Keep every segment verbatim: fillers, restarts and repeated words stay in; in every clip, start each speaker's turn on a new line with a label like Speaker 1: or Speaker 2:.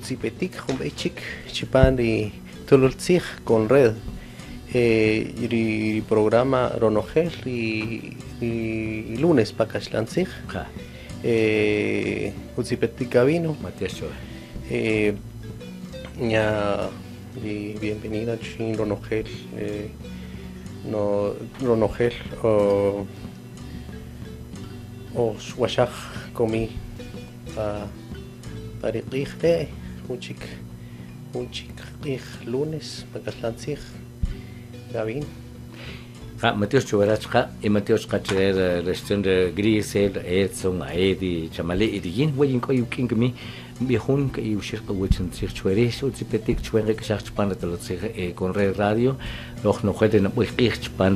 Speaker 1: utzipetik humbechik chipan ri tulultzig con red eh, ri programa ronogel y, y lunes pakashlantzig eh, utzipetik gavino
Speaker 2: Matías Choa
Speaker 1: eh, ña y bienvenida chin ronogel eh, no ronogel o o swashach komi pa tariqih de un chic un chic lunes pakashlantzig gavin
Speaker 2: ja Matías Choa y Matías Cacher restaurant Grisel Edson Aedi Chamale Idin wayin ko yukin kami bihun ka yushir ka wichin tsir chwere so tsipetik chwere ka shach pan ta tsir con re radio loch no khede na bui qich pan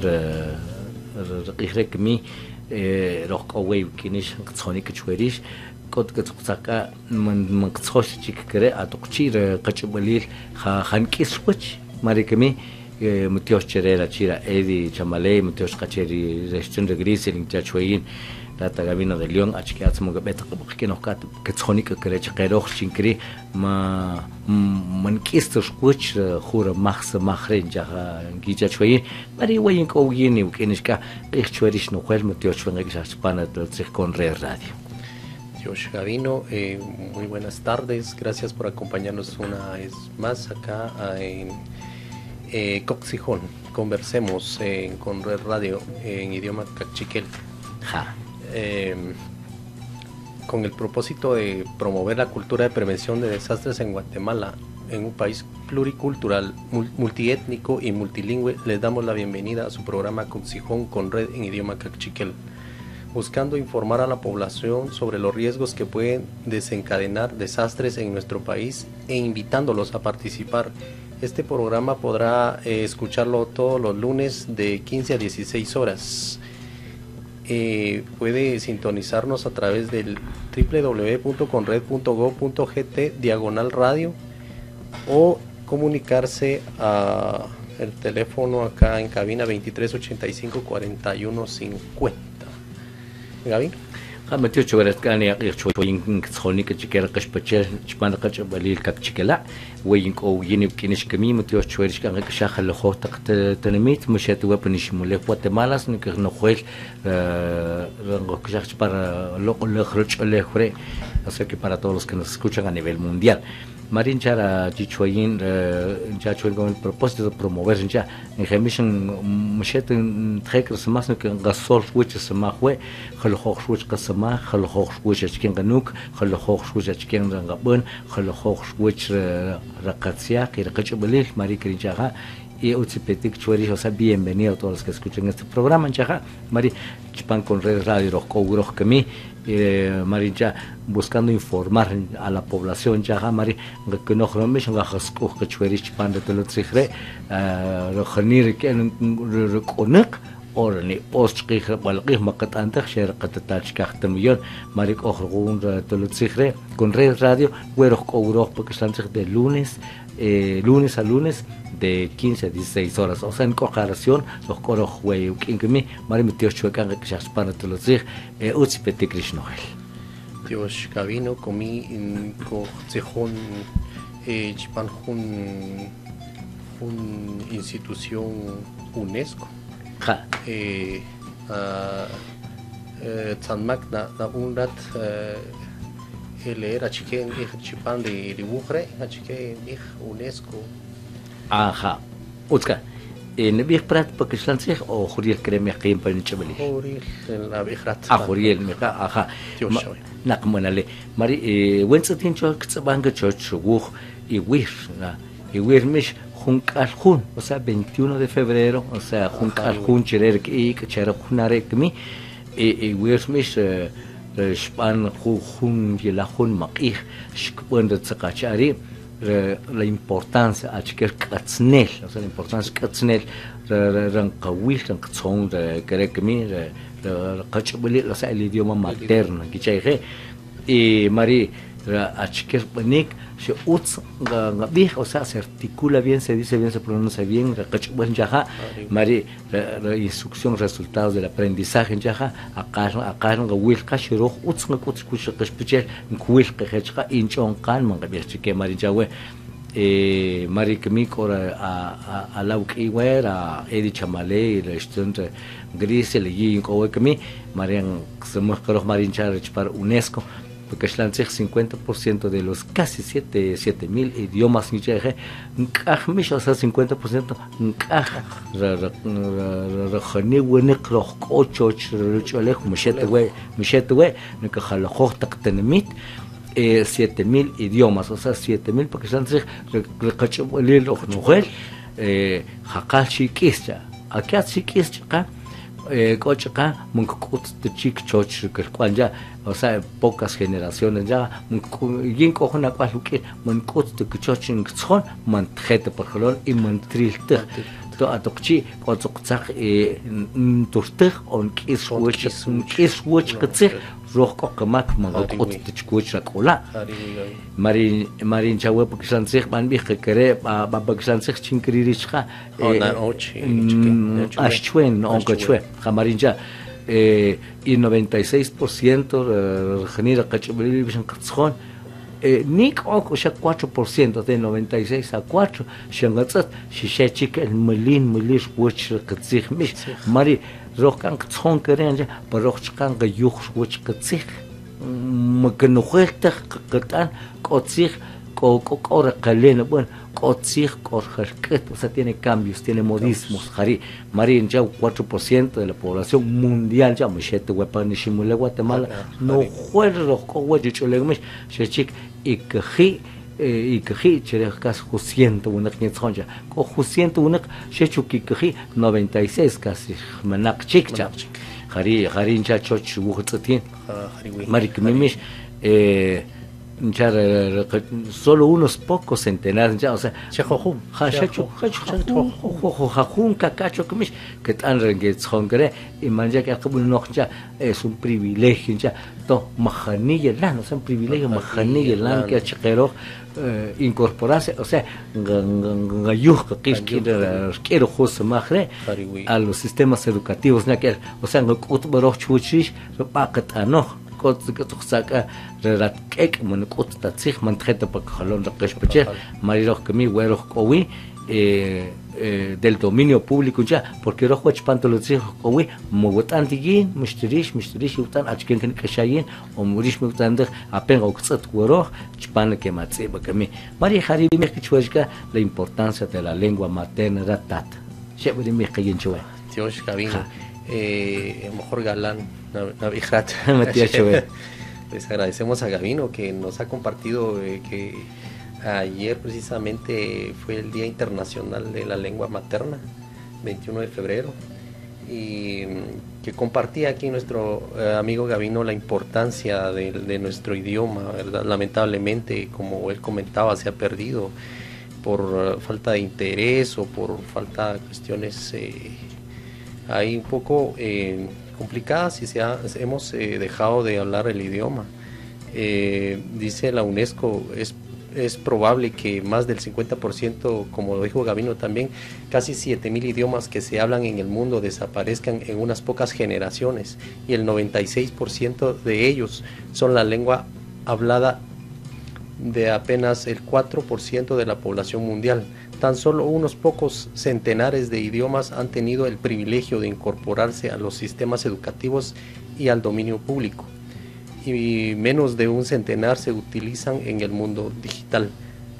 Speaker 2: qich kami loch ka way kinish tsoni ka chwerish kot ka tsaka man man tsosh chik kare atoqchir qachbalil kha khankis wach mari kami Matías Cherera chira Edi Chamale Matías Cacheri restaurant Grisel chachwayin Tata Gavino de León, achkiats mo gabet que no cat que tsonik que le chquero chinkri ma man kisto squich khura max mahrin jaha gija chwe mari wayin ko yini ukeniska ich chwerish no khel Matías Chwenga que spana del con Re Radio.
Speaker 1: Dios Gavino, eh, muy buenas tardes, gracias por acompañarnos una vez más acá en eh, Coxijón. Conversemos eh, con Red Radio eh, en idioma cachiquel.
Speaker 2: Ja.
Speaker 1: Eh, con el propósito de promover la cultura de prevención de desastres en Guatemala, en un país pluricultural, multiétnico y multilingüe, les damos la bienvenida a su programa Coxijón con Red en idioma cachiquel, buscando informar a la población sobre los riesgos que pueden desencadenar desastres en nuestro país e invitándolos a participar. Este programa podrá eh, escucharlo todos los lunes de quince a dieciséis horas. Eh, puede sintonizarnos a través del doble u doble u doble u punto conred punto gob punto gt diagonal radio o comunicarse a el teléfono acá en cabina veintitrés ochenta y cinco cuarenta y uno cincuenta. Gaby.
Speaker 2: Matías Choa kani aqir choyin tsoni ka chikera qashpachel chpan qach balil kak chikela wayin ko yini kinish kami Matías Choa kan ka shakhal kho taqt tanmit mushat wapnish mule Guatemala snik no khel rango que shach para lo lo khroch le khre así que para todos los que nos escuchan a nivel mundial Marin Chara Chichuayin ya chuel con el propósito de promover ya en gemission mushet trekers más que gasol switch sama khwe khol khokh switch qasama khol khokh switch chicken ganuk khol khokh switch chicken rangabun khol khokh switch raqatsia que raqachbalil mari krinchaga y utzipetik chweri o sea bienvenido a todos los que escuchan este programa chaja mari chipan con Red Radio rojo rojo kami eh, Mari ya buscando informar a la población ya Mari que no khromish nga khasku khchweri chipan de lo tsikhre rokhnir que rekonak or ni post qikh balqih maqat antakh sher qatatach kahtamiyon Mari okhrugun de lo tsikhre con Red Radio güero rojo porque están de lunes eh, lunes a lunes de quince a dieciséis horas, o sea, en comparación, los coros huey, que me, Mari Matías Choa que ya es para todos los días, eh, utzipetik krishnoel.
Speaker 1: Dios Gavino, comí en Coxijón, eh, chipan un, un institución UNESCO.
Speaker 2: Ja.
Speaker 1: Eh, Tzanmak na na unrat el era chiquen ich chipan de dibujre, a chiquen ich UNESCO.
Speaker 2: Ajá. Utska. En bih prat pakislantsig o khuriel krem yaqim pan chabali.
Speaker 1: Khuriel la bihrat.
Speaker 2: Ah khuriel meka ajá. Naqmanale. Mari wentsatin chok tsabanga chochugu y wir na. Y wir mish junkal jun, o sea, veintiuno de febrero, o sea, junkal jun cherer ki chera junare kmi y wir mish span jun yela jun maqih shkpon de tsaqachari la importancia a chiquer katsnel, o sea, la importancia katsnel ran qawil ran qtsong de kerekmi de qachbuli, o sea, el idioma materno que chaige y mari a chiquer panik se uts gabih, o sea, se articula bien, se dice bien, se pronuncia bien, buen yaja, mari instrucción, resultados del aprendizaje yaja, acá acá no will kashiro uts no uts kush kashpicher, will kashka inchon kan mangabir chique mari jawe. Eh, Mari Kemik ora a a la ukiwer a Edi Chamale la estante grise le yin ko kemi Marian somos los marin charge para UNESCO porque es el cincuenta por ciento de los casi siete mil idiomas ni cheje nkaj mish o sea cincuenta por ciento nkaj ra ra ra khani wenik roh kochoch chole mshet we mshet we nkaj la khokh taqtanmit Eh, siete mil idiomas, o sea, siete mil, porque están recachable los mujeres, jacal chiquischa, aquí a chiquischa, cochaca, muncut de chic choch, que cual ya, o sea, pocas generaciones ya, yin cojo una cual que, muncut de choch en son, mantjete por color y mantrilter. To atokchi kotsoktsaq e turtıq on kis wech kis wech ktsıq rohko kamak mangot tchkuch rakola marin marin chawe paksantsıq man bi khkere ba paksantsıq chinkririshqa
Speaker 1: ona ochi
Speaker 2: ashchwen onkochwe khamarinja e y noventa y seis por ciento genera kachbili bishan ktskhon Eh, Nick o sea cuatro por ciento de noventa y seis a cuatro shangatsat shishechik el melin melish wach katsig mish mari rokan ktson keranja parochkan gayuch wach katsig maknukhta qatan kotsig ko ko ora kalena bueno kotsig korjalket o sea tiene cambios tiene modismos jari mari ya cuatro por ciento de la población mundial ya mshete wepan shimule Guatemala no juerro ko wachi cholegmish shechik ikhi ikhi cherkas jusiento una knitsonja ko jusiento una shechuki ikhi noventa y seis casi manak chikcha jari jari cha choch wuhtsatin mari kmimish eh solo unos pocos centenares ya o sea
Speaker 1: chejojum
Speaker 2: hashachu jajun kakacho kmish que tan renget hongre y manja que akabul noja es un privilegio ya to mahanilla la no es un privilegio mahanilla la que chero incorporarse o sea gayuh que quiero jus mahre a los sistemas educativos o sea no kutboroch chuchish paqat ano kot saca reratquek mon kot tatsig mantjeta pa khalon raqeshpache mariroh kemi weroh kowi eh del dominio público ya porque roh wach pantolotzig kowi mogotan tigin mishtirish mishtirish utan achken ken kashayin o murish mutan de apen oqsat weroh chpan ke matse bakami mari khari me kichwajka la importancia de la lengua materna ratat shebri me qayin chwa
Speaker 1: Dios Gabino eh mejor galán Navijat. Pues agradecemos a Gabino que nos ha compartido eh, que ayer precisamente fue el Día Internacional de la Lengua Materna, veintiuno de febrero, y que compartía aquí nuestro eh, amigo Gabino la importancia de, de nuestro idioma, ¿verdad? Lamentablemente, como él comentaba, se ha perdido por uh, falta de interés o por falta de cuestiones eh, ahí un poco eh, complicadas y se ha, hemos eh, dejado de hablar el idioma. Eh, dice la UNESCO, es, es probable que más del cincuenta por ciento, como lo dijo Gabino también, casi siete mil idiomas que se hablan en el mundo desaparezcan en unas pocas generaciones y el noventa y seis por ciento de ellos son la lengua hablada de apenas el cuatro por ciento de la población mundial. Tan solo unos pocos centenares de idiomas han tenido el privilegio de incorporarse a los sistemas educativos y al dominio público, y menos de un centenar se utilizan en el mundo digital.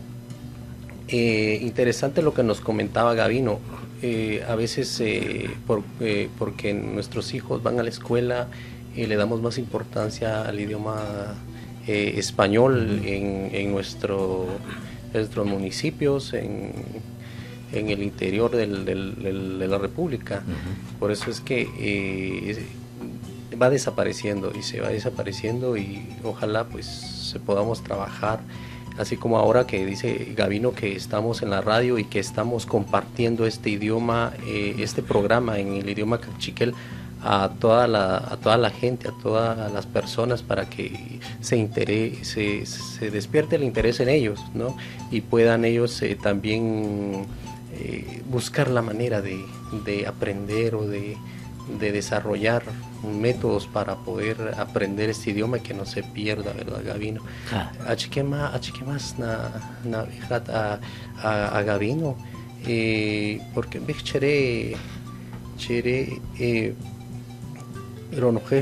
Speaker 1: Eh, interesante lo que nos comentaba Gabino, eh, a veces eh, por, eh, porque nuestros hijos van a la escuela y le damos más importancia al idioma eh, español en, en nuestro... nuestros municipios, en, en el interior del, del, del, de la República. Uh-huh. Por eso es que eh, va desapareciendo y se va desapareciendo y ojalá pues se podamos trabajar, así como ahora que dice Gabino que estamos en la radio y que estamos compartiendo este idioma, eh, este programa en el idioma cachiquel a toda la, a toda la gente, a todas las personas para que se, interese, se, se despierte el interés en ellos, ¿no? Y puedan ellos eh, también eh, buscar la manera de, de aprender o de, de desarrollar métodos para poder aprender este idioma y que no se pierda, ¿verdad, Gavino? Achikema, achikemas na na vihat a a Gavino, eh, porque me chere chere eh, Ronogel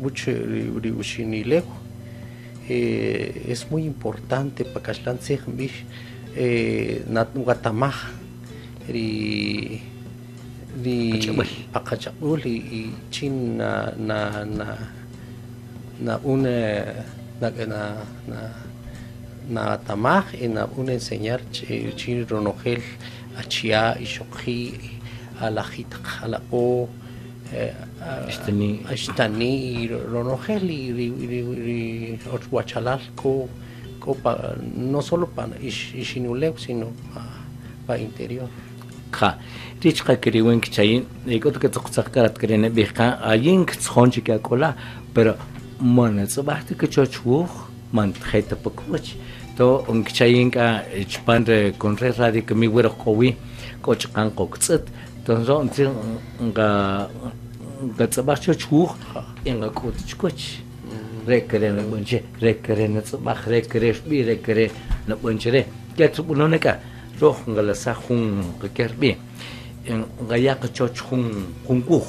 Speaker 1: eh, es muy importante para Kashlan Sejmich eh, Nat Guatamaj y Pacachapul y Chin na na na na una na na na Tamaj y na una enseñar Chin Ronogel a Chia y Shokhi a la Hit a la O Ashtani Ronogel y Ochuachalalco, no solo para Ishinuleu, sino para interior.
Speaker 2: Ja, rich ka kiriwen kchayin, ikot ke tsoqsaqarat krene bika ayin ktsonchi ka kola, pero mon tsbahti ke chochuh man kheta pakuch. To un kchayin ka chpande con re radi ke mi wero kowi, kochkan koktsat. To zo until nga gatsabach chuh inga kotchkoch. Rekere na bunche, rekere na tsbah, rekere bi rekere na bunche. Ke tsubunoneka roh ngala sa khung kerbi nga yak choch khung khungku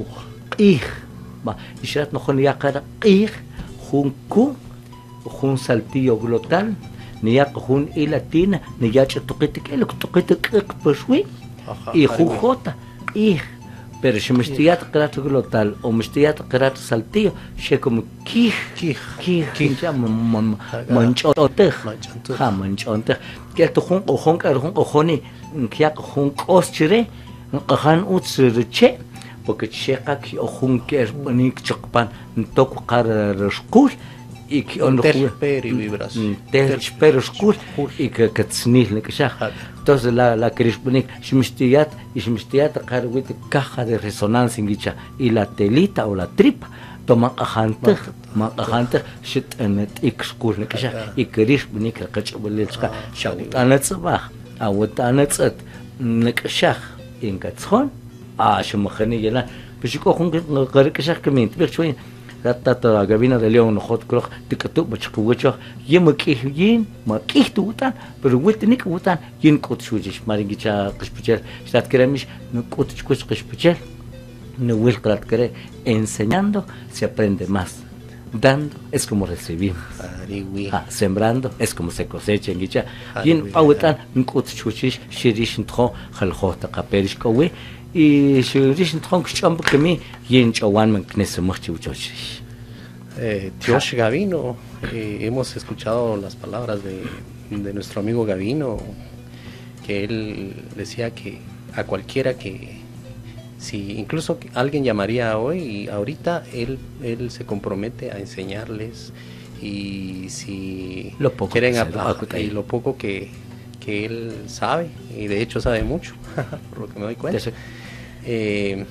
Speaker 2: ih ba ishat no khon yakara ih khungku khun saltillo glotal ni yak khun ilatina ni yach tuqitik el tuqitik pshwi y khujota ih pero si mistiyat qrat glotal o mistiyat qrat saltillo she como kih
Speaker 1: kih
Speaker 2: kih ya manchoteh ha manchoteh que tu khun khun ka khun khoni kya khun koschire qahan utsirche porque cheqa ki khun ker panik chqpan tok qar rshkul y que on
Speaker 1: terperi vibras
Speaker 2: terperi shkul y que katsnil ne kshah entonces la la krishpanik shmistiyat y shmistiyat qar wit caja de resonancia ngicha y la telita o la tripa toma qahante ma qahante shit enet ikskul ne kshah y krishpanik qachbulilska shawt anatsbah awt anatsat ne kshah in katson a shmkhani yela bishko khun qar kshah kement bishwin Tata Gavino de León hot clock tikatu bachkucho yemkihin makihtutan pero witnik wutan yin kotchujish maringicha qishpuchel stat keremish no kotchuch qishpuchel no wil qrat kere enseñando se aprende más dando es como recibimos ah, sembrando es como se cosecha ngicha yin pawtan kotchuchish shirish ntro khalkhota qaperish kowe y si dicen tronco champo que mi y en chawan man knese mucho muchos
Speaker 1: eh Tiosh Gavino eh, hemos escuchado las palabras de, de nuestro amigo Gavino que él decía que a cualquiera que si incluso alguien llamaría hoy y ahorita él él se compromete a enseñarles y si
Speaker 2: lo poco
Speaker 1: quieren a, y lo poco que que él sabe y de hecho sabe mucho por lo que me doy cuenta. Eh,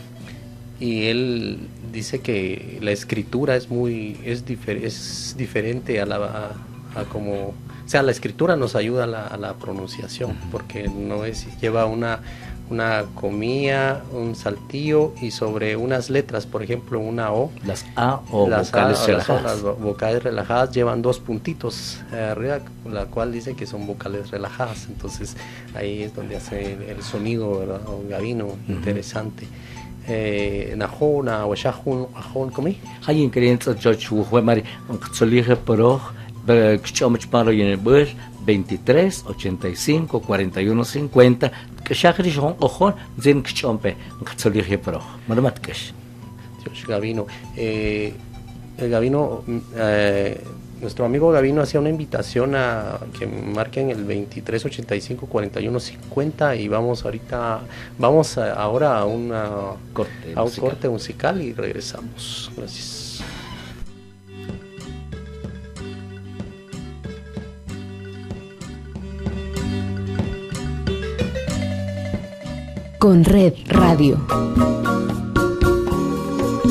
Speaker 1: y él dice que la escritura es muy es, difer, es diferente a la a, a como o sea la escritura nos ayuda a la, a la pronunciación porque no es lleva una una comilla, un saltillo y sobre unas letras, por ejemplo una O,
Speaker 2: las A o
Speaker 1: las
Speaker 2: vocales
Speaker 1: A,
Speaker 2: relajadas
Speaker 1: las, las vocales relajadas llevan dos puntitos eh, arriba, la cual dice que son vocales relajadas, entonces ahí es donde hace el, el sonido, ¿verdad? Un Gavino uh-huh. interesante. Najona o shahun ajón comí.
Speaker 2: Hay increíbles George fue mari solije pero kchomch paro en el bus veintitrés ochenta y cinco cuarenta y uno cincuenta que shahri shon ojon zin kchompe solije pero maramatkesh.
Speaker 1: Dios Gavino eh el Gavino eh, nuestro amigo Gavino hacía una invitación a que marquen el veintitrés ochenta y cinco cuarenta y uno cincuenta y vamos ahorita vamos a, ahora a una
Speaker 2: corte
Speaker 1: a un
Speaker 2: musical.
Speaker 1: corte musical y regresamos. Gracias.
Speaker 3: Con Red Radio.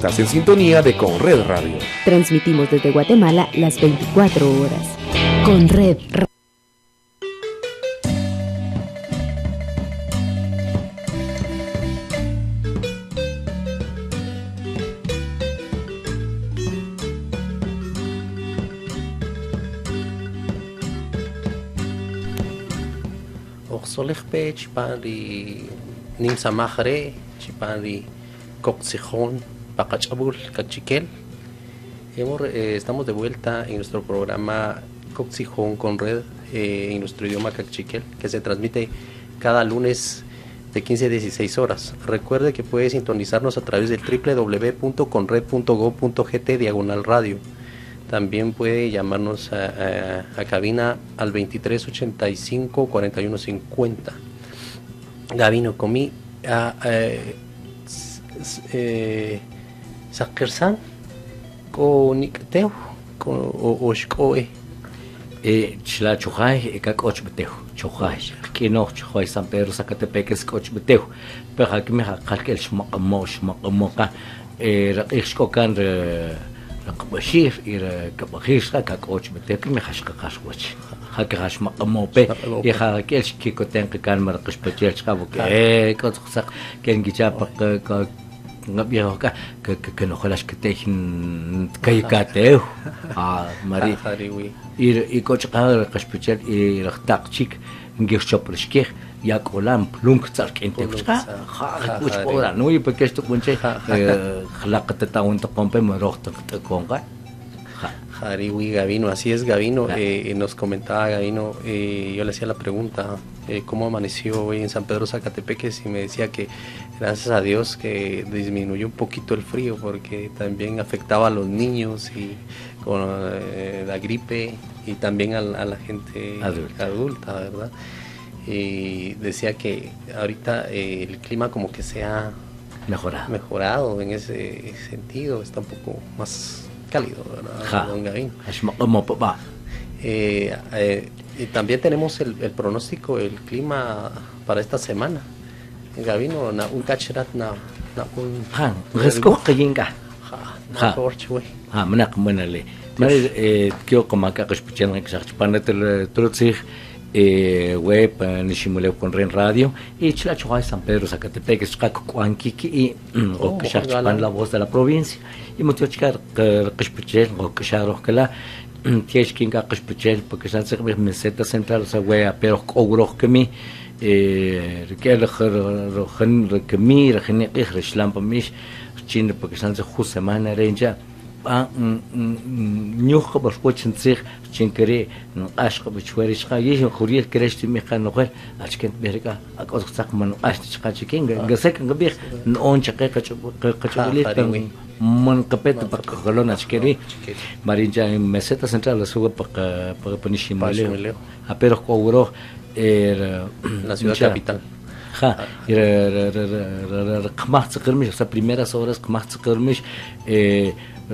Speaker 3: Estás en sintonía de Conred Radio.
Speaker 4: Transmitimos desde Guatemala las veinticuatro horas. Conred Radio.
Speaker 1: Oxolej pech pari nim samajre chipari coxijón pacachabul cachiquel. Eh, estamos de vuelta en nuestro programa Coxijón con Red eh, en nuestro idioma cachiquel, que se transmite cada lunes de quince a dieciséis horas. Recuerde que puede sintonizarnos a través del doble u doble u doble u punto conred punto go punto gt diagonal radio. También puede llamarnos a, a, a cabina al veintitrés ochenta y cinco cuarenta y uno cincuenta. Gabino, comí a Sakersan con Nicteo con Oshkoe.
Speaker 2: Chla chujay, eka coch beteo, chujay, que no chujay San Pedro Zacatepec es coch beteo, pero aquí me jalque el shmaqmosh, shmaqmoka, raishkokan rakbashir, ir kabashka, kakoch beteo, que me hashka kashwach. Hake hashmaqmope, y hake el shkiko tenke kan marqish beteo, chkabu que coch sak, que en gichapa ka ngabiyo ka que no jolas que te kaikateo ah mari ir y coche cada respechar y rachtak chic ngirchoprishkeh yak olam plunk tsarkente ka ha kuch pora no y porque esto punche khlaqat taun to pompe morot to konga
Speaker 1: Jariwi Gavino, así es Gavino, eh, nos comentaba Gavino, eh, yo le hacía la pregunta, eh, ¿cómo amaneció hoy en San Pedro Zacatepeques? Y me decía que gracias a Dios que disminuyó un poquito el frío porque también afectaba a los niños y con eh, la gripe y también a, a la gente adulta. adulta, ¿verdad? Y decía que ahorita eh, el clima como que se ha
Speaker 2: mejorado.
Speaker 1: mejorado en ese sentido, está un poco más cálido, ¿verdad? Don Gavino. Eh, eh, y también tenemos el, el pronóstico del clima para esta semana. Gavino, na un cacherat na na un
Speaker 2: han resco kayinga
Speaker 1: ha torchwe
Speaker 2: ha manak manale mari eh kyo koma ka kashpichan ka shachpana tel trotsig eh web nishimule con Ren Radio y chla chua San Pedro Zacatepec shqak kwankiki y o que shachpan la voz de la provincia y mutio chkar kashpichan o que sharo kala tiesh kinga kashpichan porque san se meseta central sa wea pero ogro que mi رجال خر خن ركمير خن إخر شلام بمش تشين باكستان زخو سمانة رينجا با نيوخ بشوتشن تسيخ تشين كري نقاش بشواريش خا يجي خوريل كريش تمي خان نقول أشكنت بيركا أكوز ساق من نقاش تشقا تشكين جسك نبيخ نون شقيق كشبولي من قبت بقولون أشكري مارينجا مسيتا سنترال سوق بق بق بنيشي مالي أبيرك أورو
Speaker 1: la ciudad capital.
Speaker 2: Ja, kmacht skirmish, las primeras horas kmacht skirmish, eh,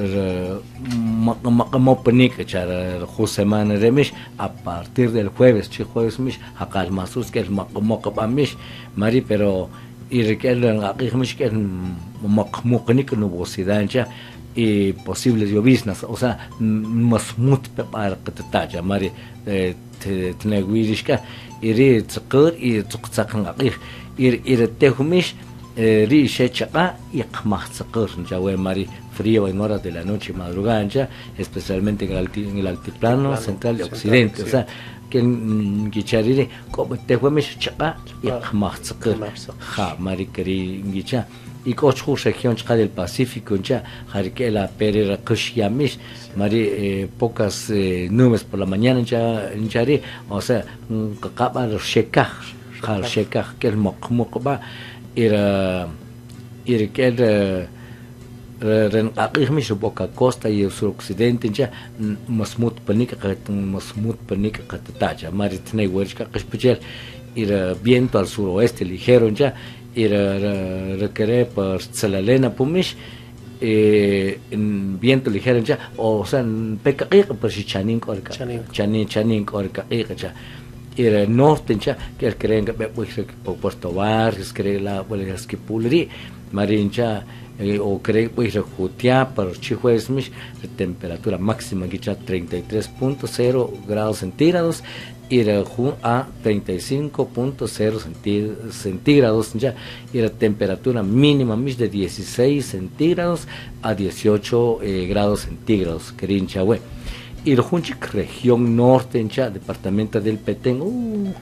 Speaker 2: mapanik, char, semana remish, a partir del jueves, chi jueves mish, hakal masus que el mapamish, mari, pero ir que el akimish que el mapmukanik nubosidad ya. Y posibles lloviznas, o sea, más mut para que te talla, mari, تناقويرشكا إري تقر إري تقتقن عقير إري إري تهمش ري شيء يقمح تقر نجاوي ماري frío en horas de la noche y madrugada ya, especialmente en el, alti, en el altiplano central y occidente, o sea, que en Guicharire, como te fue me chapa y jamás taqir, ja, mari kari Guicha, y cocho región del Pacífico ya, jarque la perera kushiyamish, mari pocas nubes por la mañana ya en Chari, o sea, cacaba el shekaj, jal shekaj que el mokmokba, era, era que el ren aqihmish boca costa y el suroccidente ya masmut panika masmut panika katataja maritne wershka qishpichel ir viento al suroeste ligero ya ir requiere por Tsalalena pumish eh en viento ligero ya o sea pecaqiq por chanin korka chanin chanin korka ya ir norte ya que creen que por Puerto Barrios cree la vuelta que pulri marincha eh, o cree pues rejutea para chijuez mish la temperatura máxima que ya treinta y tres punto cero grados centígrados y la a treinta y cinco punto cero centígrados ya y la temperatura mínima mish de dieciséis centígrados a dieciocho eh, grados centígrados querinchahue. Y la región norte en ya departamento del Petén, uh,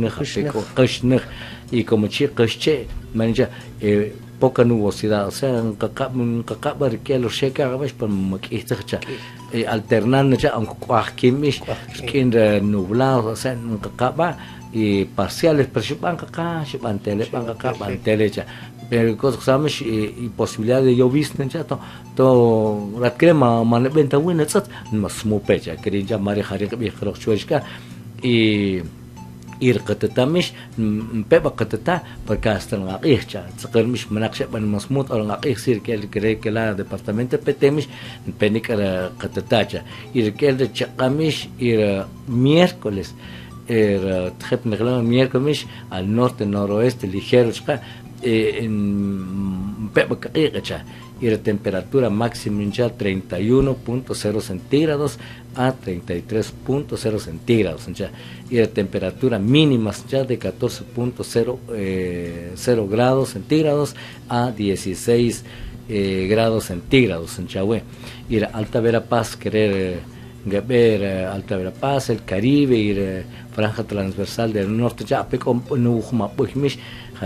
Speaker 2: y como chi Kashche, mancha eh, poca nubosidad, o sea, en cacaba que los checa a veces por maquista eh, alternando ya aunque cuajimish que nublado, o sea, en cacaba y parciales, pero si van acá, si van tele, van acá, van tele ya. Pero cosas que sabemos y posibilidad de llovizna ya to to la crema man venta buena tsat mas mu pecha quería llamar hari que viejero chueshka y ir qatamish peba qatata porque hasta la qihcha tsqermish manaqsha ban masmut o la qihsir que el cree que la departamento petemish penikara qatatacha ir que el de chaqamish ir miércoles er tjep negla miércoles al norte noroeste ligero en Pebacacha y la temperatura máxima ya treinta y uno punto cero centígrados a treinta y tres punto cero centígrados ya y la temperatura mínima ya de catorce punto cero grados centígrados a dieciséis eh, grados centígrados en Chahue y la Alta Verapaz querer ver Alta Verapaz el Caribe y la franja transversal del norte ya peco no huma pues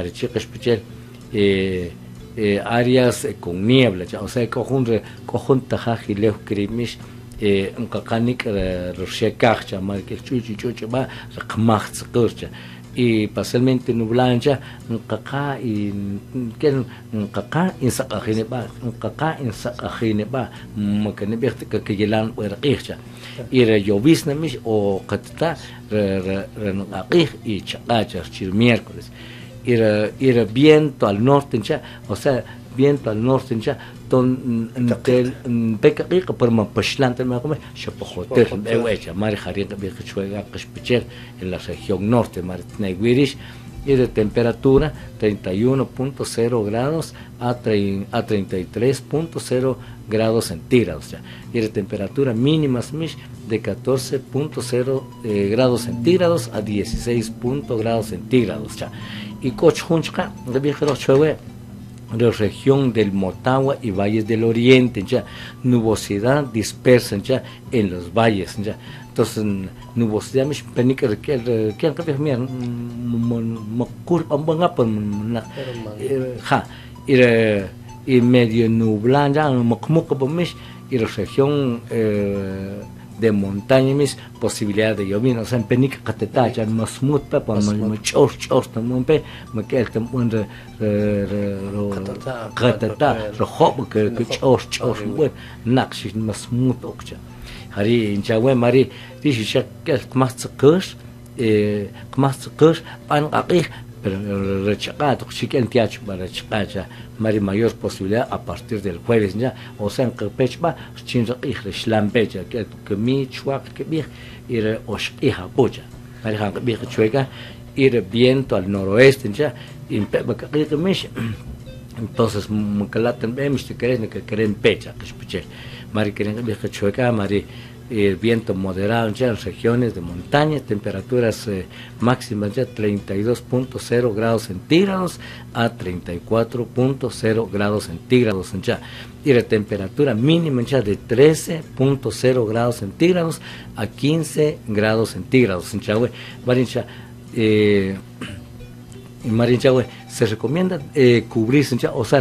Speaker 2: Eh, eh, áreas eh, con niebla, ya, o sea, conjunto conjunto jaji leo krimish eh un cacanik roshekach, mal que chuchi chuchi va rakmach tskurcha y parcialmente nublanja un caca y que un caca en sakajine ba un caca en sakajine ba makane berte que yelan por qircha y re llovizna mish o qatta re re aqih y chaqacha chir miércoles Ir, ir viento al norte ya, o sea, viento al norte ya, ton del becaqiqa por ma pashlante ma come shapojoter ewecha mar jariqa bi chuega qishpicher en la región norte mar tneguirish y de temperatura treinta y uno punto cero grados a, a treinta y tres punto cero grados centígrados ya, y de temperatura mínimas mish de catorce punto cero eh, grados centígrados a dieciséis punto grados centígrados ya. Y Cochunchka, de viajero Chue, la región del Motagua y valles del Oriente, ya nubosidad dispersa ya en los valles, ya entonces nubosidad me penica que que que que me macur ambanga por ja y y medio nublado ya macmuco por mes y la región eh, de montaña mis posibilidad de llovizna, o sea, en penica cateta ya más mut pe pa me chor chor tamon pe me que el tamon re cateta ro hob que que chor chor bueno nakshi más mut okcha hari inchawe mari dishi shakkel más tskus eh más tskus pan qaqih pero rechaqat chiquen tiach para chaqacha mari mayor posibilidad a partir del jueves ya o sea que pechba chinraqih shlampecha que que mi chuaq que bi ir oshqiha pucha mari han bi chuega ir viento al noroeste ya impeba que mish entonces mukalaten bemish te querés que queren pecha que escuché mari queren bi chuega mari el viento moderado ya en regiones de montaña, temperaturas eh, máximas ya treinta y dos punto cero grados centígrados a treinta y cuatro punto cero grados centígrados ya, y la temperatura mínima ya de trece punto cero grados centígrados a quince grados centígrados en Chahue. Marincha, eh, Marincha, se recomienda eh, cubrirse ya, o sea,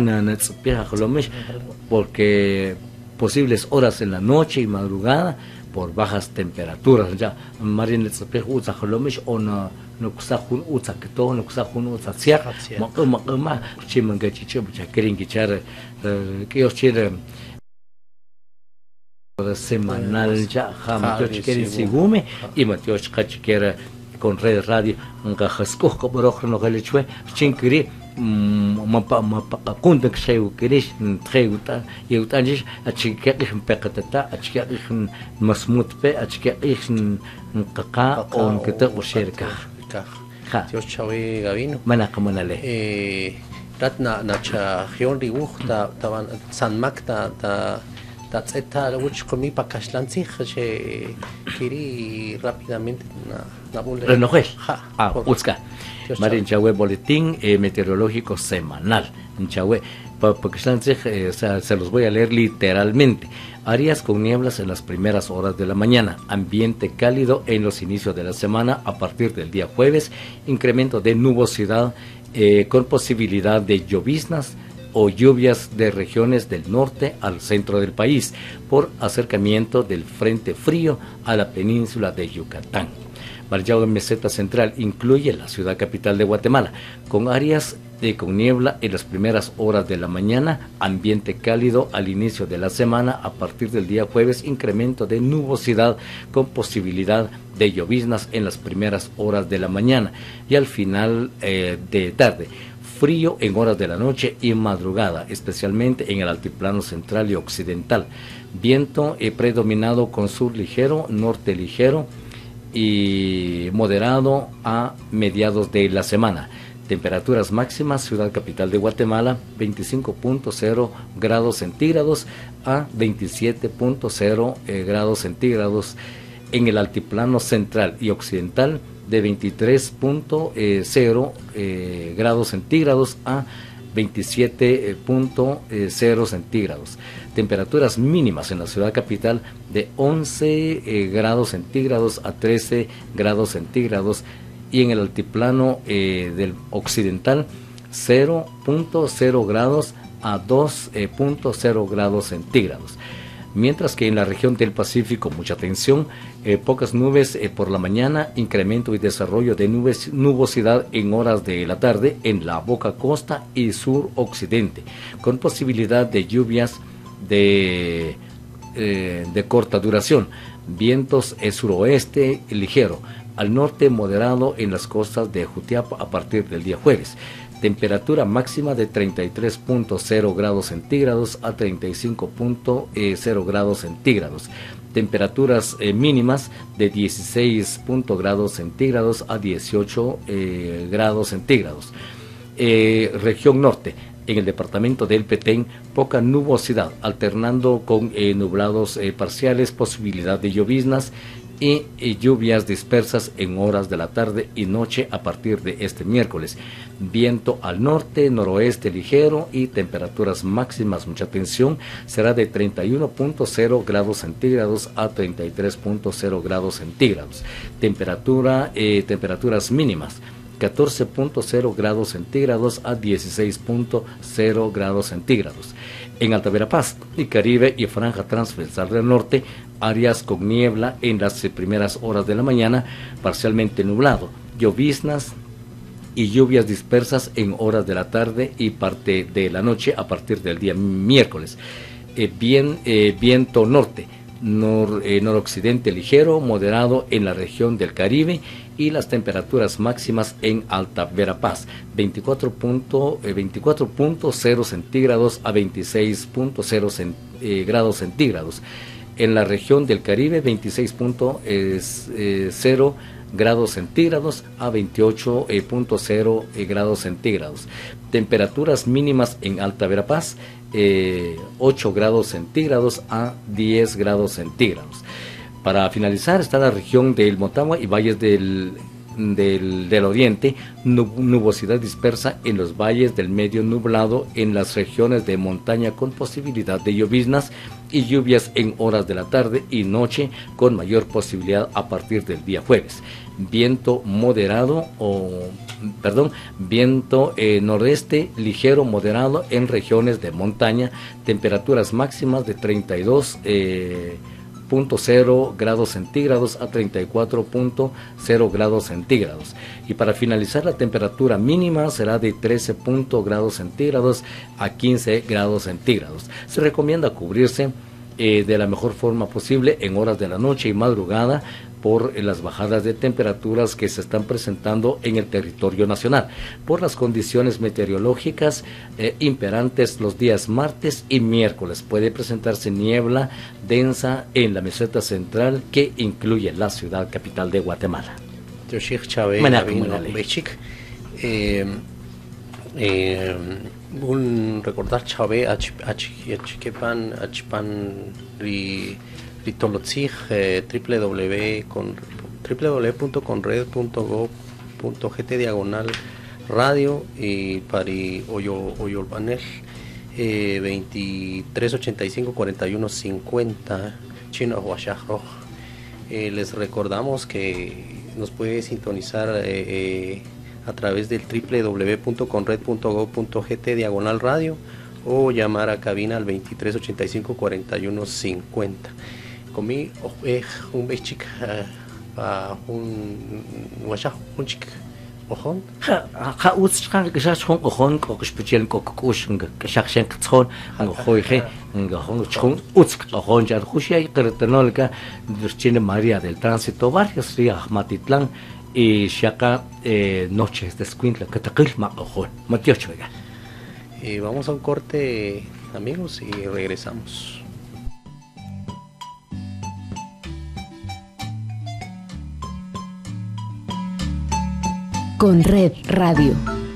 Speaker 2: porque posibles horas en la noche y madrugada por bajas temperaturas ya marin el spej uza kholomish ona no kusahun uza keto no kusahun uza tsiak ma ma ma chimanga chiche bucha keringi char que os chire semanal ya ham yo chiquerin sigume y matio chiquera con red radio nga khasko khaborokh no galechwe chinkiri ma pa ma pa kunta kseu kirish treuta yeutanjish achikekh pekatata achikekh masmut pe achikekh qaqa on keta usherka
Speaker 1: Dios Chavi Gavino.
Speaker 2: Mana kamonale.
Speaker 1: Eh, rat na na cha gion ribuj ta ta San Magda ta ta zeta uch comi pa kashlanzi che kiri rápidamente na na bule
Speaker 2: Renojel. Ah, Utzka. Marin Chahue boletín eh, meteorológico semanal. Chahue pa kashlanzi eh, se los voy a leer literalmente. Áreas con nieblas en las primeras horas de la mañana, ambiente cálido en los inicios de la semana a partir del día jueves, incremento de nubosidad eh, con posibilidad de lloviznas o lluvias de regiones del norte al centro del país por acercamiento del frente frío a la península de Yucatán. Marjao en meseta central incluye la ciudad capital de Guatemala, con áreas de con niebla en las primeras horas de la mañana, ambiente cálido al inicio de la semana, a partir del día jueves, incremento de nubosidad con posibilidad de lloviznas en las primeras horas de la mañana y al final eh, de tarde. Frío en horas de la noche y madrugada, especialmente en el altiplano central y occidental. Viento eh, predominado con sur ligero, norte ligero y moderado a mediados de la semana. Temperaturas máximas, ciudad capital de Guatemala, veinticinco punto cero grados centígrados a veintisiete punto cero eh, grados centígrados. En el altiplano central y occidental, de veintitrés punto cero eh, grados centígrados a veintisiete punto cero centígrados. Temperaturas mínimas en la ciudad capital de once eh, grados centígrados a trece grados centígrados y en el altiplano eh, del occidental cero punto cero grados a dos punto cero grados centígrados. Mientras que en la región del Pacífico, mucha tensión, eh, pocas nubes eh, por la mañana, incremento y desarrollo de nubes, nubosidad en horas de la tarde en la boca costa y sur occidente, con posibilidad de lluvias de, eh, de corta duración, vientos eh, suroeste ligero, al norte moderado en las costas de Jutiapa a partir del día jueves. Temperatura máxima de treinta y tres punto cero grados centígrados a treinta y cinco punto cero grados centígrados. Temperaturas eh, mínimas de dieciséis punto grados centígrados a dieciocho eh, grados centígrados. Eh, región norte. En el departamento del Petén, poca nubosidad, alternando con eh, nublados eh, parciales, posibilidad de lloviznas y, y lluvias dispersas en horas de la tarde y noche a partir de este miércoles. Viento al norte, noroeste ligero y temperaturas máximas, mucha tensión, será de treinta y uno punto cero grados centígrados a treinta y tres punto cero grados centígrados. Temperatura, eh, temperaturas mínimas, catorce punto cero grados centígrados a dieciséis punto cero grados centígrados. En Alta Verapaz y Caribe y franja transversal del norte, áreas con niebla en las primeras horas de la mañana, parcialmente nublado, lloviznas y lluvias dispersas en horas de la tarde y parte de la noche a partir del día miércoles. Eh, bien, eh, viento norte, nor, eh, noroccidente ligero, moderado en la región del Caribe y las temperaturas máximas en Alta Verapaz, veinticuatro punto cero centígrados a veintiséis punto cero eh, grados centígrados. En la región del Caribe, veintiséis punto cero grados centígrados a veintiocho punto cero grados centígrados. Temperaturas mínimas en Alta Verapaz, eh, ocho grados centígrados a diez grados centígrados. Para finalizar está la región del Motagua y valles del, del, del oriente, nubosidad dispersa en los valles del medio, nublado en las regiones de montaña con posibilidad de lloviznas y lluvias en horas de la tarde y noche con mayor posibilidad a partir del día jueves. Viento moderado o perdón, viento eh, nordeste ligero moderado en regiones de montaña, temperaturas máximas de treinta y dos punto cero grados centígrados a treinta y cuatro punto cero grados centígrados. Y para finalizar, la temperatura mínima será de trece grados centígrados a quince grados centígrados. Se recomienda cubrirse eh, de la mejor forma posible en horas de la noche y madrugada por las bajadas de temperaturas que se están presentando en el territorio nacional, por las condiciones meteorológicas eh, imperantes los días martes y miércoles. Puede presentarse niebla densa en la meseta central que incluye la ciudad capital de Guatemala.
Speaker 1: Eh, un recordar chave achikepan achpan ri ritolotzig www con www punto conred punto gov punto gt diagonal radio y pari oyo oyolbanel eh, veintitrés ochenta y cinco cuarenta y uno cincuenta chino huashajro. Eh, les recordamos que nos puede sintonizar eh, eh, a través del www punto conred punto gov punto gt diagonal radio o llamar a cabina al veintitrés ochenta y cinco cuarenta y uno cincuenta. Comí un bechik a un washaj un chic ojon
Speaker 2: ha utschang gesagt hon ojon ko speziell ko kushng gesagt schenk tschon han khoige nga hon tschon utsk ojon jar khushia qertenolka durchine María del Tránsito barrios ria Ahmatitlán y Shaka eh, noches de Escuintla que taqil ma ojon matiocho.
Speaker 1: Y vamos a un corte, amigos, y regresamos.
Speaker 4: Con Red Radio.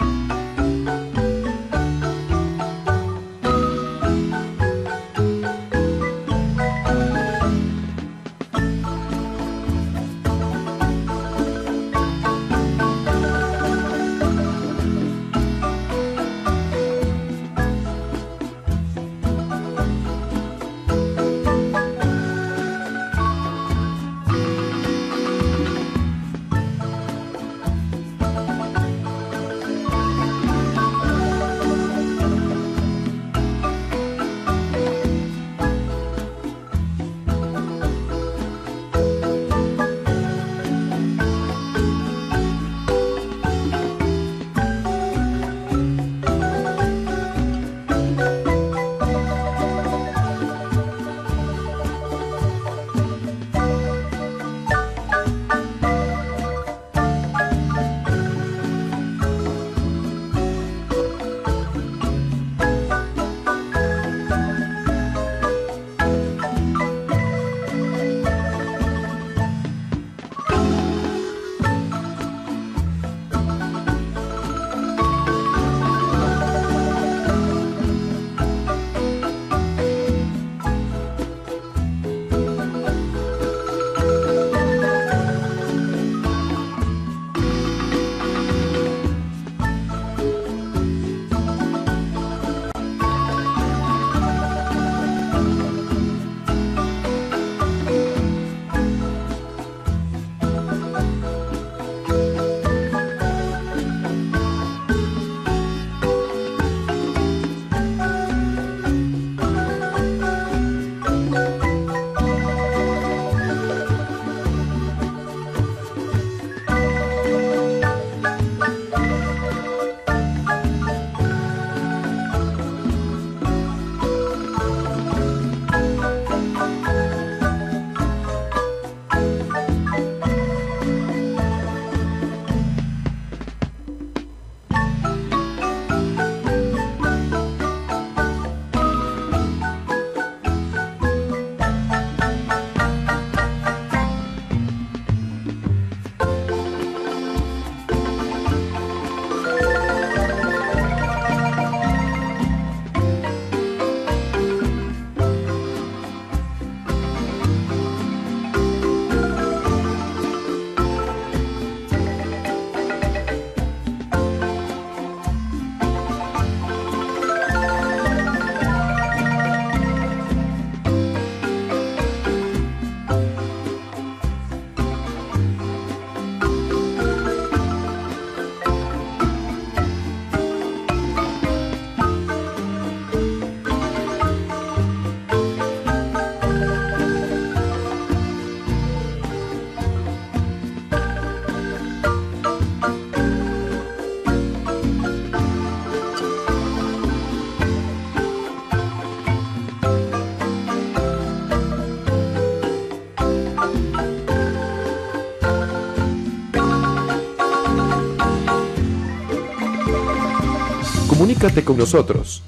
Speaker 3: Comunícate con nosotros.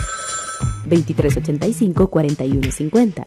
Speaker 4: veintitrés ochenta y cinco cuarenta y uno cincuenta.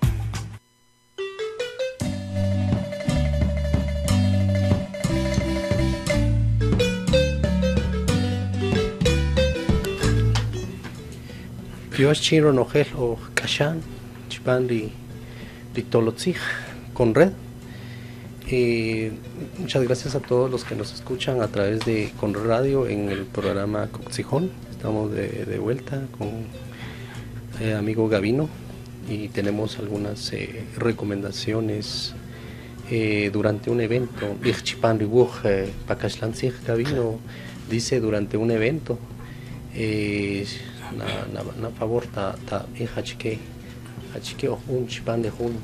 Speaker 1: Dios chiro nojel o kashan, chipan li tolotzig con red. Y muchas gracias a todos los que nos escuchan a través de Conred Radio en el programa Coxijón. Estamos de, de vuelta con eh, amigo Gavino y tenemos algunas eh, recomendaciones eh, durante un evento. Gavino dice durante un evento. Eh, na, na, na favor ta ta hachike hachike un chipan de jun.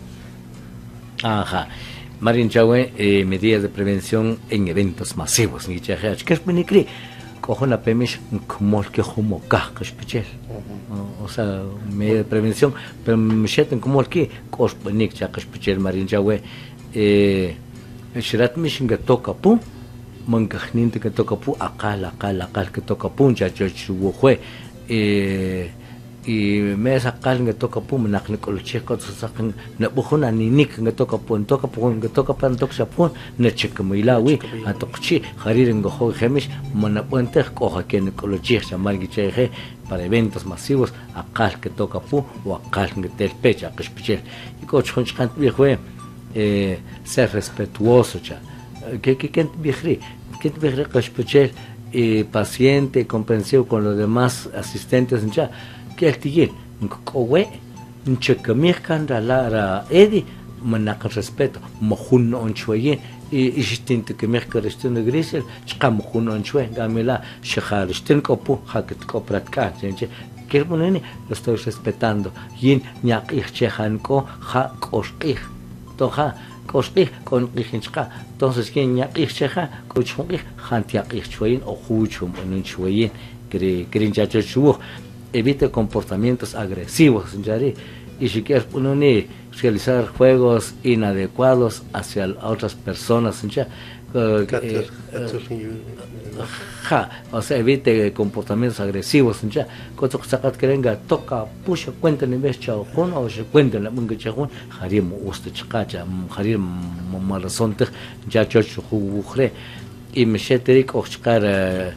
Speaker 2: Ajá. Marin Chahue, eh, medidas de prevención en eventos masivos. Ni chaje, ¿qué es benicri? Cojo una pemish como que como caja especial. O sea, medidas de prevención, pero me sienten como que cos benik chaje especial Marin Chahue. Eh, shirat mishin que toca pu, mangajninte que toca pu, akal akal akal que toca pu, ya yo chuwe. Eh, y me sacan que toca pum nak ni kolo cheko sakan na buhuna ni nik que toca pum toca pum que toca pan toca sapun na cheka milawi atokchi hariren go ho gemish mona puente coja que ni kolo cheka margi cheje para eventos masivos akal que toca pum o akal que tel pecha que especial y coach honchant viejo eh ser respetuoso cha que que que viejri que viejri que especial eh paciente comprensivo con los demás asistentes ya que el tigre cowe nchekamir la la edi manak respeto mohun onchwe y istinto que merca restin grisel chqam mohun onchwe gamela shkhar stin kopu haket kopratka jenche que ponene lo estoy respetando yin nyak ichchan ko ha koshqih toja koshqih con ichinchqa entonces yin nyak ichcha kochqih hantiak ichwein o juchum onchwein kri krinchacho chu evite comportamientos agresivos, y si quieres uno realizar juegos inadecuados hacia otras personas, ya, uh, eh, uh, ja, o sea, evite comportamientos agresivos, ya, cuando sacat que venga toca pucha cuenta ni ves chao con o se cuenta la munga chajun, harim uste chcacha, harim marazonte, ya chocho jugre, y me sheterik ochkar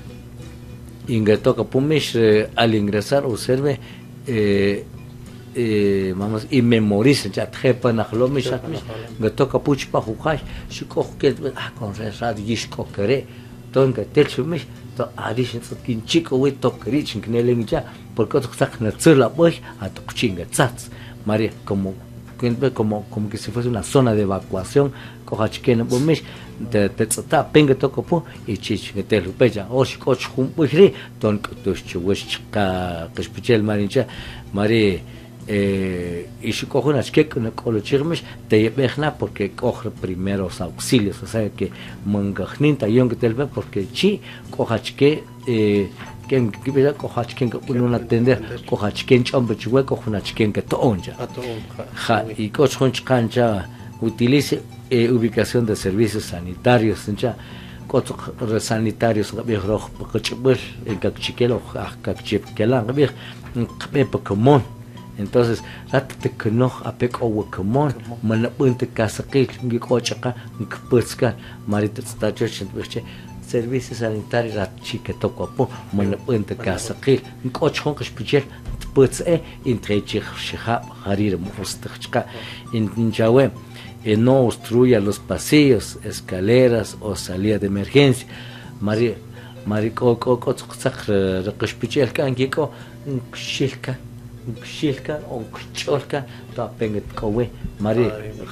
Speaker 2: Inge toca pumish eh, al ingresar observe eh, eh, vamos y memorice ya trepa na khlomish atmish ge toca puch pa khukhay shiko ke ah con resad yishko kere tonga telchumish to adish kin chico we to krich kneleng ya porque to sak na tsula boy a to chinga tsats maria como como como que si fuese una zona de evacuación coja chiquena pumish te te tsata penga toco pu y chich que te lupeja o shikoch hum buhri ton kutush chuwish ka kishpichel marincha mari eh y shikohuna chkek na kolo chirmish te yebehna porque coge primeros auxilios o sea que mangajninta yon que te ve porque chi coja chke eh que que vea coja chiquen que uno atender coja chiquen chombe chue coja chiquen que to onja ja y coch honchkancha utilice eh, ubicación de servicios sanitarios ya coch sanitarios gabir roh pachbel en kakchikelo kakchikela gabir qabe pokémon entonces ratte que no apek o pokémon man punte kasaqil ngi cochaqa ngputska marita stachochen biche servicios sanitarios rat chique toco po man punte kasaqil ngochon qishpichel puts e entrechich shha harir mustachqa in jawe y no obstruya los pasillos, escaleras o salida de emergencia. Mari, mari ko ko ko tsakh reqshpichel kan giko shilka shilka o cholka ta penget kowe mari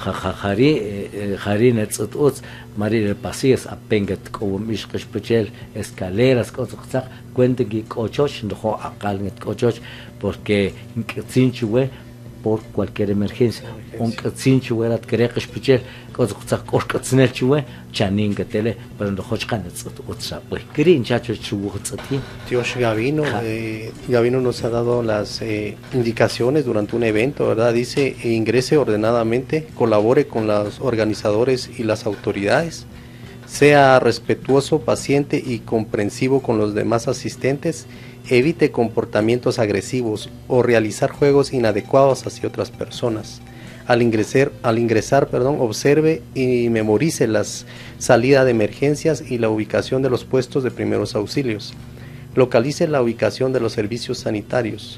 Speaker 2: khari khari netsuts mari pasillos a penget kowe mish qshpichel escaleras ko tsakh cuente que cochoch no aqal net cochoch porque tsinchwe por cualquier emergencia un katsinchu werat kereqish pichel kozqtsaq qorqatsnel chuwe chanin gatele pero no hochqan utsa pues krin chacho chuwu tsati
Speaker 1: Dios Gavino eh, Gavino nos ha dado las eh, indicaciones durante un evento, ¿verdad? Dice ingrese ordenadamente, colabore con los organizadores y las autoridades, sea respetuoso, paciente y comprensivo con los demás asistentes, evite comportamientos agresivos o realizar juegos inadecuados hacia otras personas. Al ingresar, al ingresar perdón, observe y memorice las salidas de emergencias y la ubicación de los puestos de primeros auxilios. Localice la ubicación de los servicios sanitarios.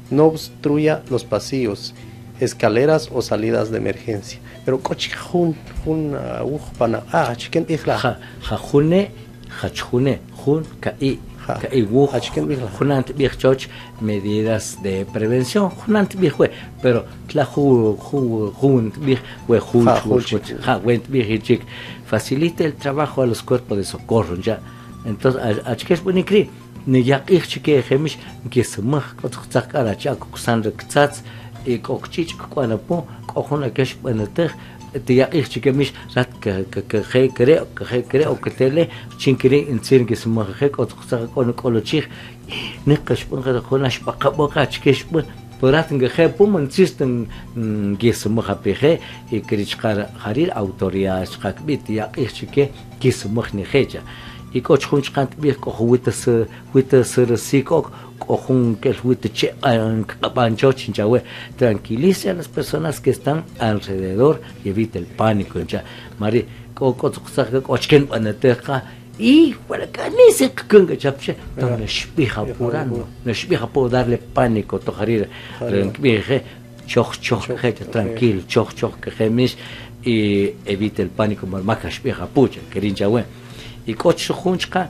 Speaker 1: no obstruya los pasillos, escaleras o salidas de emergencia. Pero coche jun jun uh, pana ah chicken bihla
Speaker 2: ja ja june ja june jun kai kai wu junant bih choch medidas de prevención junant bih we pero tla ju ju jun bih we ju ja went bih chic facilita el trabajo a los cuerpos de socorro ya. Entonces a chikes bunikri ni yaqih chike khemish que smah qotqtaq ara chak kusan rektsats y kokchich kwanapo kohona kesh banateh te yaqih chike mish rat que que que creo que creo que tele chinkiri insir que smah khe qotqtaq kon kolochih niqash bunqa khonash baqaboqa chikesh bu porat nge khe pum insisten que smah peje y krichqar harir autoridades qakbit yaqih chike que smah ni kheja y coach junch cant bi ko huitas huitas siko ko jun que huitas che bancho chinchawe tranquilice a las personas que están alrededor y evite el pánico ya mari ko ko tsaka ko chken banateqa y para que ni se kunga chapche tan shbiha purano no shbiha po darle pánico to harir bi je choch choch je tranquilo choch choch que gemis y evite el pánico marmaca shbiha pucha querinchawe y coche junchka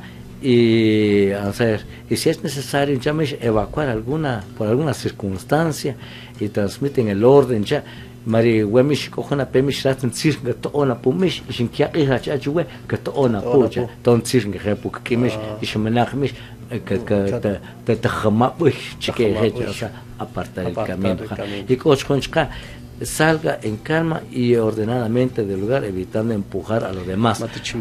Speaker 2: y a ver, y si es necesario ya me evacuar alguna por alguna circunstancia y transmiten el orden ya mari wemish kohona pemish raten cirga to ona pumish ishin kya iha cha juwe ka to ona puja ton cirga repu kimish ishmenachmish que que te te te khama bush chike hecha apartar el camino y coche junchka salga en calma y ordenadamente del lugar evitando empujar a los demás.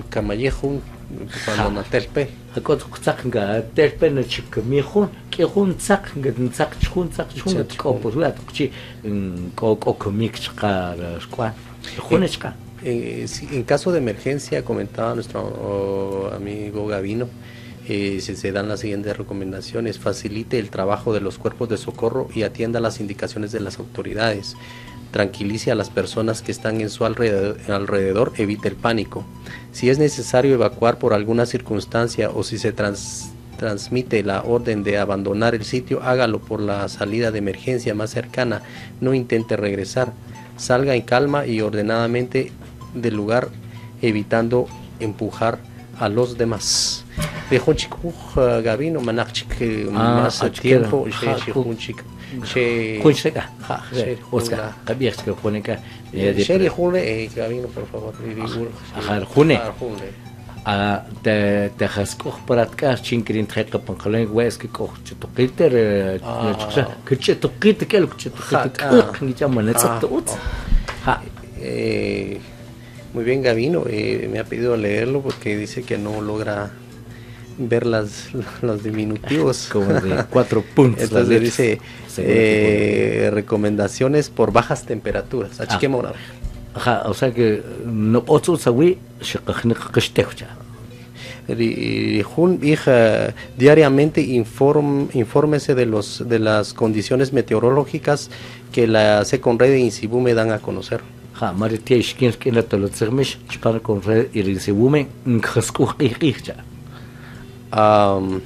Speaker 1: Cuando na telpe
Speaker 2: hakot tsaknga telpe na chikmihun ki hun tsaknga tsak chun tsak chun ko posua chi ko ko komik chqa skwa hunechka.
Speaker 1: En caso de emergencia, comentaba nuestro oh, amigo Gavino, eh, si se dan las siguientes recomendaciones: facilite el trabajo de los cuerpos de socorro y atienda las indicaciones de las autoridades. Tranquilice a las personas que están en su alrededor, alrededor, evite el pánico. Si es necesario evacuar por alguna circunstancia o si se trans, transmite la orden de abandonar el sitio, hágalo por la salida de emergencia más cercana. No intente regresar. Salga en calma y ordenadamente del lugar, evitando empujar a los demás. Dejó chico Gavino manachik más tiempo
Speaker 2: che kuncheka ha oscar kabiex que jonica
Speaker 1: sheri jule Gavino por favor
Speaker 2: ajar june a te te hasko paratka chinkrin treqa panqalen wes que ko chtoqiter que chtoqit que lo chtoqit ni llaman exacto ha
Speaker 1: eh muy bien Gavino eh, me ha pedido leerlo porque dice que no logra ver las los diminutivos
Speaker 2: como de cuatro puntos.
Speaker 1: Entonces le dice eh, recomendaciones por bajas temperaturas.
Speaker 2: Ah. Ajá, o sea que no otro sawi shaqaqniqishteja.
Speaker 1: Hija, diariamente inform, infórmese de los de las condiciones meteorológicas que la Seconred e Insibume dan a conocer.
Speaker 2: Ja, maritia ishkin que la tolotzermish chqan con red y Insibume nkhaskuqqiqja.
Speaker 1: Um,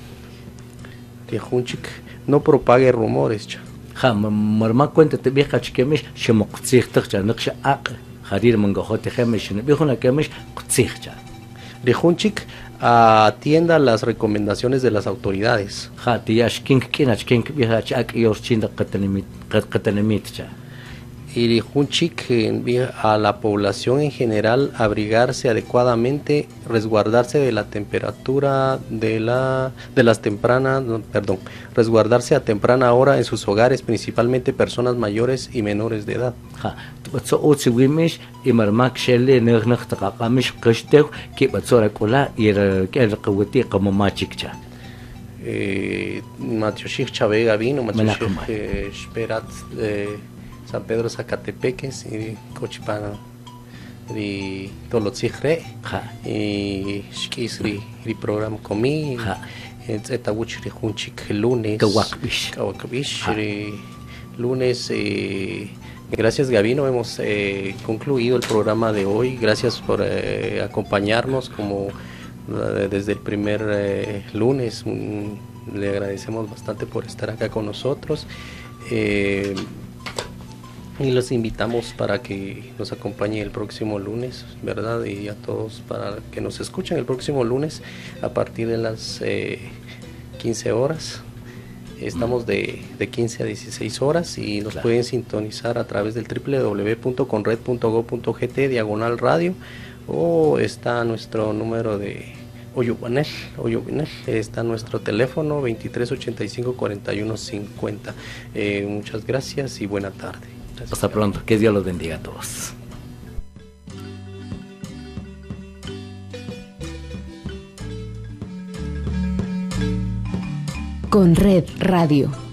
Speaker 1: no propague rumores.
Speaker 2: Ja, marma cuenta te vieja chikemish shmoqtsiqtja naqsha aq harir mangajote khemish bihuna kemish qtsiqja.
Speaker 1: Rejunchik atienda las recomendaciones de las autoridades.
Speaker 2: Ja, tiashkin kinach kin vieja chak yorchinda qatanimit qatanimit.
Speaker 1: Y Rejunchik a la población en general abrigarse adecuadamente, resguardarse de la temperatura de la de las tempranas, perdón, resguardarse a temprana hora en sus hogares, principalmente personas mayores y menores de edad.
Speaker 2: Ja, batso otsiwimish imarmak shelle nergnaq taqamish qishtew ki batsora kola ir kel qawti qamamachikcha.
Speaker 1: Eh, Matioshik Chavega vino, Matioshik Sperat San Pedro Zacatepeques y Cochipana y Tolotzigre y Shkisri y programa comí eta wuchri junchik lunes
Speaker 2: Kawakbish
Speaker 1: Kawakbish lunes eh, gracias Gavino, hemos eh, concluido el programa de hoy. Gracias por eh, acompañarnos como eh, desde el primer eh, lunes. Un, le agradecemos bastante por estar acá con nosotros. Eh, y los invitamos para que nos acompañen el próximo lunes, ¿verdad? Y a todos para que nos escuchen el próximo lunes a partir de las eh, quince horas. Estamos de, de quince a dieciséis horas y nos claro. pueden sintonizar a través del doble u doble u doble u punto conred punto go punto gt diagonal radio, o está nuestro número de Oyubanel, Oyubanel, está nuestro teléfono veintitrés ochenta y cinco cuarenta y uno cincuenta. Eh, muchas gracias y buena tarde. Gracias.
Speaker 2: Hasta pronto, que Dios los bendiga a todos.
Speaker 4: Conred Radio.